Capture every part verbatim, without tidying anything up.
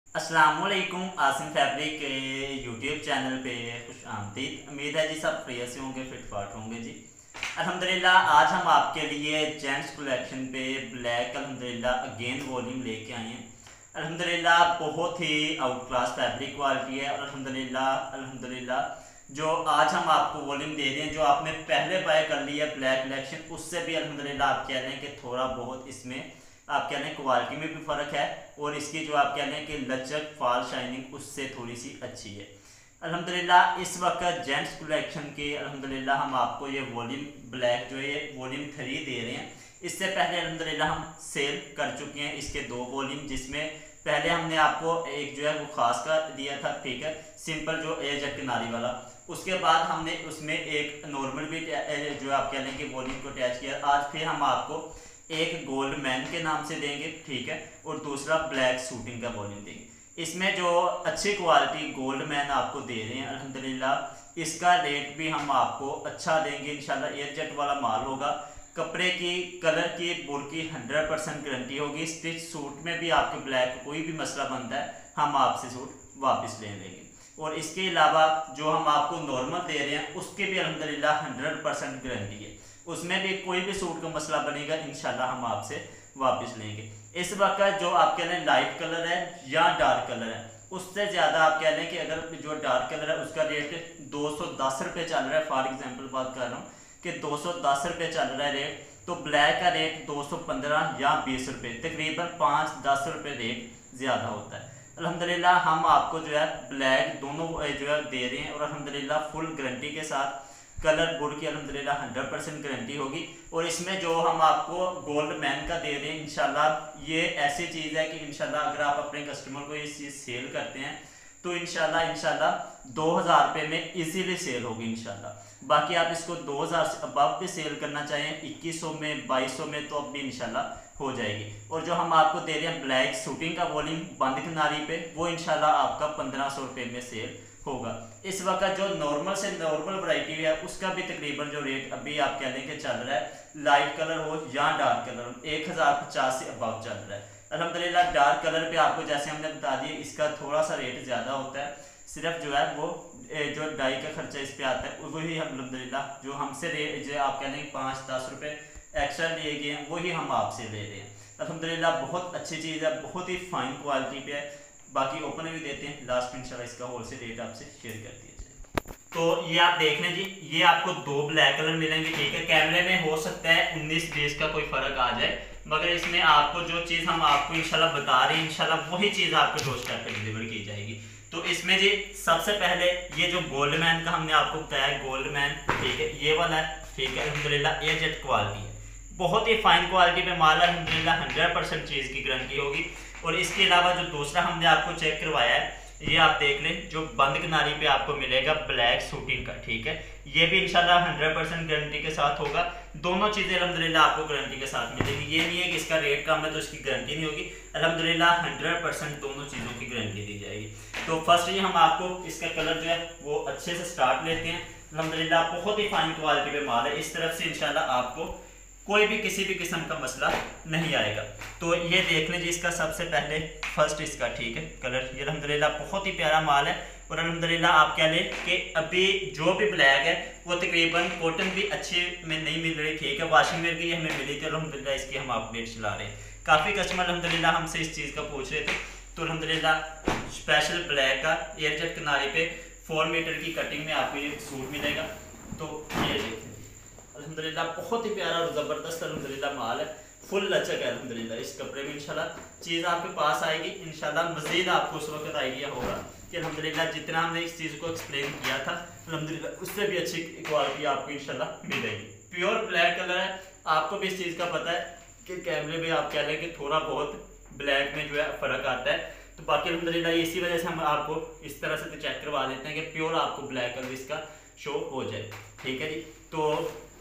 अस्सलामुअलैकुम आसिम फैब्रिक के YouTube channel पे खुश आमदीद। उम्मीद है जी सब प्रिय से होंगे, फिट फाट होंगे जी। अल्हम्दुलिल्लाह आज हम आपके लिए जेंट्स कलेक्शन पे ब्लैक अल्हम्दुलिल्लाह अगेन वॉल्यूम लेके आए हैं। अल्हम्दुलिल्लाह बहुत ही आउट क्लास फैब्रिक क्वालिटी है और अल्हम्दुलिल्लाह अल्हम्दुलिल्लाह जो आज हम आपको वॉल्यूम दे रहे हैं, जो आपने पहले बाय कर लिया ब्लैक कलेक्शन, उससे भी अल्हम्दुलिल्लाह आप कह रहे हैं कि थोड़ा बहुत इसमें आप कह रहे हैं क्वालिटी में भी फ़र्क है और इसकी जो आप कह रहे हैं कि लचक फॉल शाइनिंग उससे थोड़ी सी अच्छी है। अल्हम्दुलिल्लाह इस वक्त जेंट्स कलेक्शन के अल्हम्दुलिल्लाह हम आपको ये वॉल्यूम ब्लैक जो है वॉल्यूम थ्री दे रहे हैं। इससे पहले अल्हम्दुलिल्लाह हम सेल कर चुके हैं इसके दो वॉल्यूम, जिसमें पहले हमने आपको एक जो है वो खास का दिया था, ठीक है, सिंपल जो एज है किनारी वाला। उसके बाद हमने उसमें एक नॉर्मल भी जो आप कह लें कि वॉल्यूम को अटैच किया। आज फिर हम आपको एक गोल्ड मैन के नाम से देंगे, ठीक है, और दूसरा ब्लैक शूटिंग का वॉल्यूम देंगे। इसमें जो अच्छी क्वालिटी गोल्ड मैन आपको दे रहे हैं अल्हम्दुलिल्लाह, इसका रेट भी हम आपको अच्छा देंगे इंशाल्लाह। एयरजेट वाला माल होगा, कपड़े की कलर की बुर की हंड्रेड परसेंट गारंटी होगी। स्टिच सूट में भी आपके ब्लैक कोई भी मसला बनता है हम आपसे सूट वापस ले लेंगे। और इसके अलावा जो हम आपको नॉर्मल दे रहे हैं उसके भी अल्हम्दुलिल्लाह हंड्रेड परसेंट गारंटी है, उसमें भी कोई भी सूट का मसला बनेगा इंशाल्लाह हम आपसे वापस लेंगे। इस वक्त जो आप कह रहे हैं लाइट कलर है या डार्क कलर है, उससे ज़्यादा आप कह रहे हैं कि अगर जो डार्क कलर है उसका रेट दो सौ दस रुपये चल रहा है, फॉर एग्जांपल बात कर रहा हूँ कि दो सौ दस रुपये चल रहा है रेट, तो ब्लैक का रेट दो सौ पंद्रह या बीस रुपये, तकरीबन पाँच दस रुपये रेट ज़्यादा होता है। अल्हम्दुलिल्लाह हम आपको जो है ब्लैक दोनों जो है दे रहे हैं और अल्हम्दुलिल्लाह फुल गारंटी के साथ कलर बोर्ड की अल्हम्दुलिल्लाह हंड्रेड परसेंट गारंटी होगी। और इसमें जो हम आपको गोल्ड मैन का दे रहे हैं इंशाल्लाह, ये ऐसी चीज़ है कि इंशाल्लाह अगर आप अपने कस्टमर को ये चीज़ सेल करते हैं तो इंशाल्लाह इंशाल्लाह दो हज़ार रुपये में इजीली सेल होगी इंशाल्लाह। बाकी आप इसको दो हज़ार से अबव भी सेल करना चाहें इक्कीस सौ में बाईस सौ में तो अब भी इंशाल्लाह हो जाएगी। और जो हम आपको दे रहे हैं ब्लैक शूटिंग का वॉल्यूम बंद किनारी पे, वो इंशाल्लाह आपका पंद्रह सौ रुपये में सेल होगा। इस वक्त जो नॉर्मल से नॉर्मल वैरायटी है उसका भी तकरीबन जो रेट अभी आप कह लें कि चल रहा है, लाइट कलर हो या डार्क कलर हो, एक हज़ार पचास से अबव चल रहा है। अल्हम्दुलिल्लाह डार्क कलर पे आपको जैसे हमने बता दिया इसका थोड़ा सा रेट ज़्यादा होता है, सिर्फ जो है वो जो डाई का खर्चा इस पर आता है वही अल्हम्दुलिल्लाह जो हमसे रेट जो आप कह लें पाँच दस रुपये एक्स्ट्रा लिए गए हैं वही हम आपसे ले रहे हैं। अल्हम्दुलिल्लाह बहुत अच्छी चीज़ है, बहुत ही फाइन क्वालिटी पे है। बाकी ओपन भी देते हैं लास्ट में इंशाल्लाह इसका होलसेल रेट आपसे शेयर कर दिया जाए। तो ये आप देख लें जी, ये आपको दो ब्लैक कलर मिलेंगे, ठीक है। कैमरे में हो सकता है उन्नीस बीस का कोई फर्क आ जाए, मगर इसमें आपको जो चीज़ हम आपको इंशाल्लाह बता रहे हैं इंशाल्लाह वही चीज़ आपको डोर स्टेप पे डिलीवर की जाएगी। तो इसमें जी सबसे पहले ये जो गोल्ड मैन का हमने आपको बताया गोल्ड मैन, ठीक है, ये वाला है, ठीक है, अल्हम्दुलिल्लाह एयरजेट क्वालिटी है, बहुत ही फाइन क्वालिटी पे माल है अल्हम्दुलिल्लाह हंड्रेड परसेंट चीज़ की गारंटी होगी। और इसके अलावा जो दूसरा हमने आपको चेक करवाया है ये आप देख लें, जो बंद किनारी पे आपको मिलेगा ब्लैक शूटिंग का, ठीक है, ये भी इंशाल्लाह हंड्रेड परसेंट गारंटी के साथ होगा। दोनों चीज़ें अल्हम्दुलिल्लाह आपको गारंटी के साथ मिलेगी। ये नहीं है कि इसका रेट कम है तो इसकी गारंटी नहीं होगी, अल्हम्दुलिल्लाह हंड्रेड परसेंट दोनों चीज़ों की गारंटी दी जाएगी। तो फर्स्ट ये हम आपको इसका कलर जो है वो अच्छे से स्टार्ट लेते हैं। अल्हम्दुलिल्लाह बहुत ही फाइन क्वालिटी पे माल है, इस तरफ से इंशाल्लाह आपको कोई भी किसी भी किस्म का मसला नहीं आएगा। तो ये देख लें जी, इसका सबसे पहले फर्स्ट इसका, ठीक है, कलर ये अल्हम्दुलिल्लाह बहुत ही प्यारा माल है। और अल्हम्दुलिल्लाह आप कह लें कि अभी जो भी ब्लैक है वो तकरीबन कॉटन भी अच्छे में नहीं मिल रही, ठीक है, वाशिंग वेयर की हमें मिली थी, अल्हम्दुलिल्लाह इसकी हम अपडेट चला रहे हैं। काफ़ी कस्टमर अल्हम्दुलिल्लाह हमसे इस चीज़ का पूछ रहे थे, तो अल्हम्दुलिल्लाह स्पेशल ब्लैक का एयरजेट किनारे पे फोर मीटर की कटिंग में आपको ये सूट मिलेगा। तो ये देखिए अल्हम्दुलिल्लाह बहुत ही प्यारा और ज़बरदस्त अल्हम्दुलिल्लाह माल है, फुल लचक है अल्हम्दुलिल्लाह इस कपड़े में। इंशाल्लाह चीज़ आपके पास आएगी, इंशाल्लाह मज़ीद आपको उस वक्त आइडिया होगा कि अल्हम्दुलिल्लाह जितना हमने इस चीज़ को एक्सप्लेन किया था अल्हम्दुलिल्लाह उससे भी अच्छी क्वालिटी आपको इंशाल्लाह मिलेगी। प्योर ब्लैक कलर है, आपको भी इस चीज़ का पता है कि कैमरे में आप कह लें कि थोड़ा बहुत ब्लैक में जो है फ़र्क आता है, तो बाकी अल्हम्दुलिल्लाह इसी वजह से हम आपको इस तरह से चेक करवा देते हैं कि प्योर आपको ब्लैक कलर इसका शो हो जाए, ठीक है जी। तो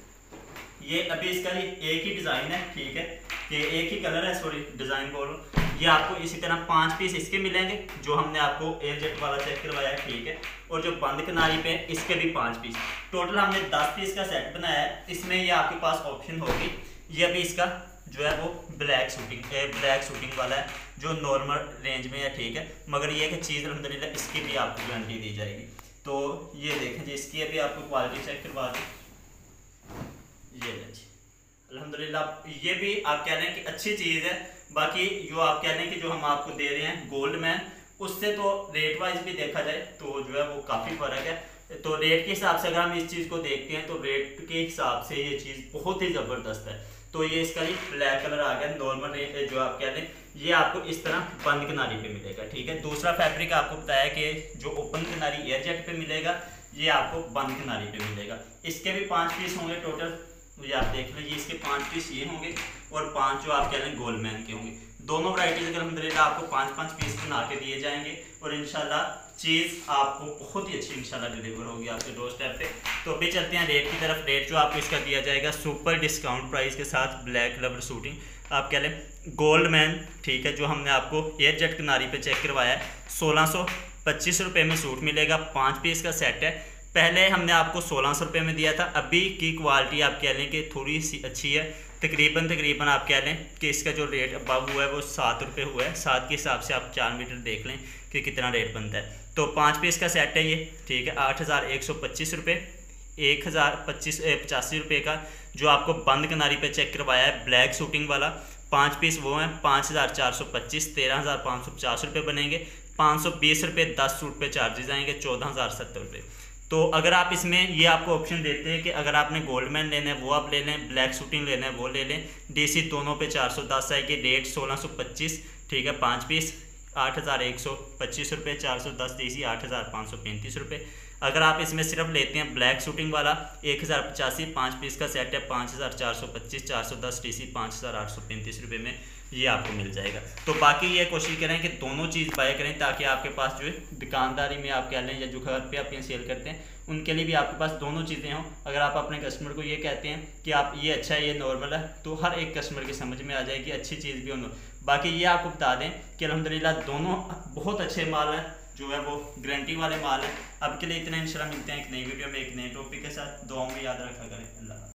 ये अभी इसका जी एक ही डिज़ाइन है, ठीक है, ये एक ही कलर है, सॉरी डिज़ाइन बोलो। ये आपको इसी तरह पांच पीस इसके मिलेंगे जो हमने आपको एयरजेट वाला चेक करवाया है, ठीक है, और जो बंद किनारी पे इसके भी पांच पीस, टोटल हमने दस पीस का सेट बनाया है। इसमें ये आपके पास ऑप्शन होगी, ये अभी इसका जो है वो ब्लैक शूटिंग ब्लैक शूटिंग वाला है, जो नॉर्मल रेंज में है, ठीक है। मगर ये है कि चीज़ अल्हम्दुलिल्लाह इसकी भी आपको गारंटी दी जाएगी। तो ये देखें जी, इसकी अभी आपको क्वालिटी चेक करवा दें, ये लें जी अल्हम्दुलिल्लाह। ये भी आप कह रहे हैं कि अच्छी चीज़ है। बाकी जो आप कह रहे हैं कि जो हम आपको दे रहे हैं गोल्ड मैन, उससे तो रेट वाइज भी देखा जाए तो जो है वो काफ़ी फ़र्क है। तो रेट के हिसाब से अगर हम इस चीज़ को देखते हैं तो रेट के हिसाब से ये चीज़ बहुत ही ज़बरदस्त है। तो ये इसका ही ब्लैक कलर आ गया, नॉर्मल रेट जो आप कह रहे हैं ये आपको इस तरह बंद किनारी पे मिलेगा, ठीक है। दूसरा फैब्रिक आपको बताया कि जो ओपन किनारी एयर जैकेट पे मिलेगा, ये आपको बंद किनारी पे मिलेगा। इसके भी पाँच पीस होंगे टोटल, ये आप देख लीजिए, इसके पाँच पीस ये होंगे और पाँच जो आप कह रहे हैं गोल्ड मैन के होंगे। दोनों वैराइटीज अगर अल्हम्दुलिल्लाह आपको पाँच पाँच पीस बना के दिए जाएंगे और इंशाल्लाह चीज़ आपको बहुत ही अच्छी इंशाल्लाह डिलीवर होगी आपके डोर स्टेप पे। तो अभी चलते हैं रेट की तरफ। रेट जो आपको इसका दिया जाएगा सुपर डिस्काउंट प्राइस के साथ, ब्लैक रबर शूटिंग आप कह लें गोल्ड मैन, ठीक है, जो हमने आपको एयर जेट किनारी पे चेक करवाया है, सोलह सौ पच्चीस रुपये में सूट मिलेगा। पाँच पीस का सेट है। पहले हमने आपको सोलह सौ रुपये में दिया था। अभी की क्वालिटी आप कह लें कि थोड़ी सी अच्छी है, तकरीबन तकरीबन आप कह लें कि इसका जो रेट अब हुआ है वो सात रुपये हुआ है। सात के हिसाब से आप चार मीटर देख लें कि कितना रेट बनता है। तो पाँच पीस का सेट है ये, ठीक है, आठ हज़ार एक सौ पच्चीस रुपये, एक हज़ार पच्चीस पचासी रुपये का जो आपको बंद किनारी पे चेक करवाया है ब्लैक शूटिंग वाला। पाँच पीस वो हैं पाँच हज़ार चार सौ पच्चीस, तेरह हज़ार पाँच सौ पचास रुपये बनेंगे। पाँच सौ बीस रुपये दस सूट पे चार्जेस आएंगे, चौदह हज़ार सत्तर रुपये। तो अगर आप इसमें ये आपको ऑप्शन देते हैं कि अगर आपने गोल्ड मैन लेना है वो आप ले लें, ब्लैक शूटिंग लेना है वो ले लें। डीसी दोनों पे चार सौ दस आएगी, रेट सोलह सौ पच्चीस, ठीक है। पाँच पीस आठ हज़ार एक सौ पच्चीस रुपये, चार सौ दस डीसी आठ हज़ार पाँच सौ पैंतीस रुपये। अगर आप इसमें सिर्फ लेते हैं ब्लैक शूटिंग वाला एक हज़ार पचासी, पाँच पीस का सेट है, पाँच हज़ार चार सौ पच्चीस, चार सौ दस डी सी पाँच हज़ार आठ सौ पैंतीस रुपये में ये आपको मिल जाएगा। तो बाकी ये कोशिश करें कि दोनों चीज़ बाय करें ताकि आपके पास जो है दुकानदारी में आप कह लें या जो घर पे आप ये सेल करते हैं उनके लिए भी आपके पास दोनों चीज़ें हों। अगर आप अपने कस्टमर को ये कहते हैं कि आप ये अच्छा है ये नॉर्मल है, तो हर एक कस्टमर की समझ में आ जाएगी अच्छी चीज़ भी हो। बाकी ये आपको बता दें कि अल्हम्दुलिल्लाह दोनों बहुत अच्छे माल हैं, जो है वो गारंटी वाले माल हैं। अब के लिए इतना, इंशाल्लाह मिलते हैं एक नई वीडियो में एक नए टॉपिक के साथ। दुआओं में याद रखा करें। अल्लाह।